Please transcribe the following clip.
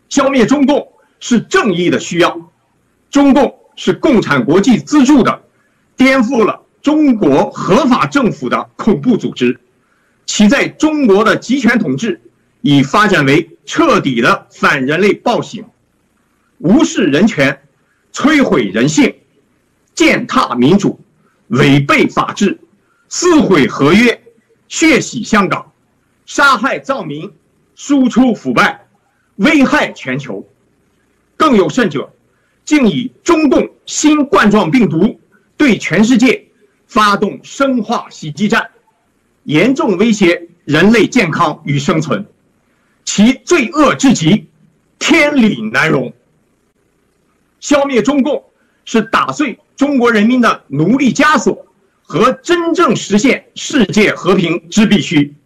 消灭中共是正义的需要。中共是共产国际资助的，颠覆了中国合法政府的恐怖组织，其在中国的集权统治已发展为彻底的反人类暴行，无视人权，摧毁人性，践踏民主，违背法治，撕毁合约，血洗香港，杀害藏民，输出腐败，危害全球。更有甚者，竟以中共新冠状病毒对全世界发动生化袭击战，严重威胁人类健康与生存，其罪恶至极，天理难容。消灭中共是打碎中国人民的奴隶枷锁和真正实现世界和平之必须。